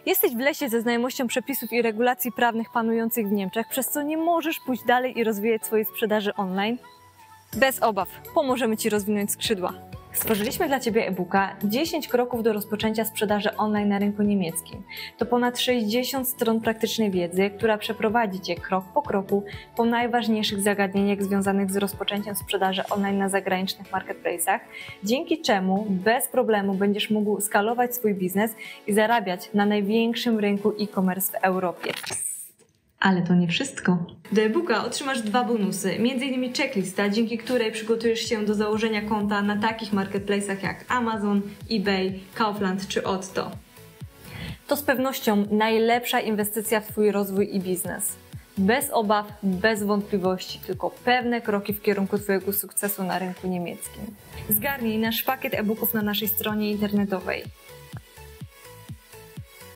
Jesteś w lesie ze znajomością przepisów i regulacji prawnych panujących w Niemczech, przez co nie możesz pójść dalej i rozwijać swojej sprzedaży online? Bez obaw, pomożemy Ci rozwinąć skrzydła. Stworzyliśmy dla Ciebie e-booka 10 kroków do rozpoczęcia sprzedaży online na rynku niemieckim. To ponad 60 stron praktycznej wiedzy, która przeprowadzi Cię krok po kroku po najważniejszych zagadnieniach związanych z rozpoczęciem sprzedaży online na zagranicznych marketplace'ach, dzięki czemu bez problemu będziesz mógł skalować swój biznes i zarabiać na największym rynku e-commerce w Europie. Ale to nie wszystko. Do e-booka otrzymasz 2 bonusy, m.in. checklista, dzięki której przygotujesz się do założenia konta na takich marketplace'ach jak Amazon, eBay, Kaufland czy Otto. To z pewnością najlepsza inwestycja w Twój rozwój i biznes. Bez obaw, bez wątpliwości, tylko pewne kroki w kierunku Twojego sukcesu na rynku niemieckim. Zgarnij nasz pakiet e-booków na naszej stronie internetowej